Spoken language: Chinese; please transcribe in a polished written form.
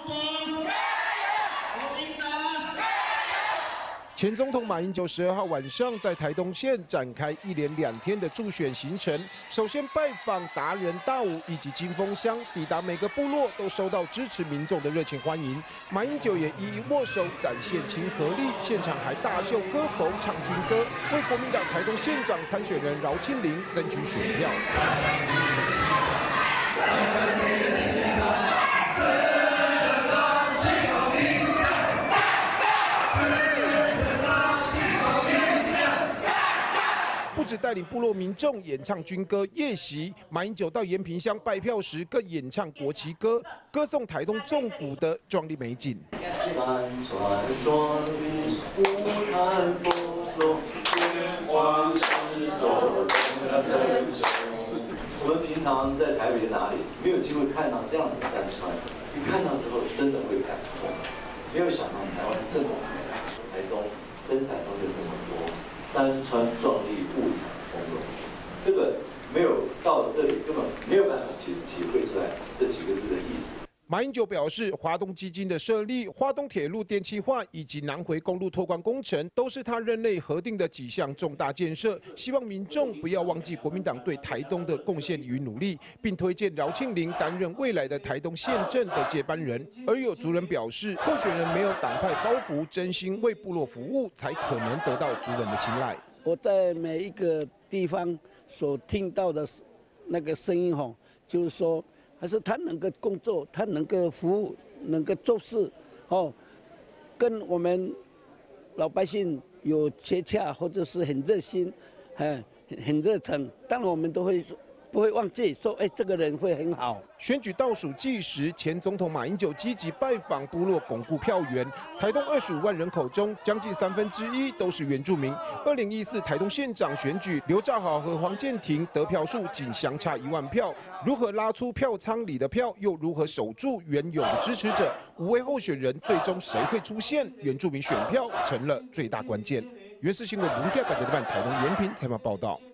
前总统马英九12号晚上在台东县展开一连2天的助选行程，首先拜访达人大武以及金峰乡，抵达每个部落都收到支持民众的热情欢迎。马英九也一一握手，展现亲和力，现场还大秀歌喉、唱军歌，为国民党台东县长参选人饶庆铃争取选票。不止带领部落民众演唱军歌夜袭，马英九到延平乡拜票时更演唱国旗歌，歌颂台东纵谷的壮丽美景。山川壮丽，物产丰隆，月光石洲我们平常在台北哪里没有机会看到这样的山川，一看到之后真的会感动。没有想到台湾这么美，台东生产东西这么多。山川壮丽，物产丰隆，这个没有到这里，根本没有办法体会出来这几个字的意思。马英九表示，华东基金的设立、花东铁路电气化以及南回公路拓宽工程，都是他任内核定的几项重大建设。希望民众不要忘记国民党对台东的贡献与努力，并推荐饶庆铃担任未来的台东县政的接班人。而有族人表示，候选人没有党派包袱，真心为部落服务，才可能得到族人的青睐。 我在每一个地方所听到的那个声音吼，就是说。还是他能够工作，他能够服务，能够做事，哦，跟我们老百姓有接洽，或者是很热心，很热诚。当然我们都会不会忘记说，这个人会很好。选举倒数计时，前总统马英九积极拜访部落，巩固票源。台东25万人口中，将近1/3都是原住民。2014台东县长选举，刘兆豪和黄健庭得票数仅相差1万票。如何拉出票仓里的票，又如何守住原有的支持者？5位候选人最终谁会出现？原住民选票成了最大关键。原视新闻文教感觉办台东延平采访报道。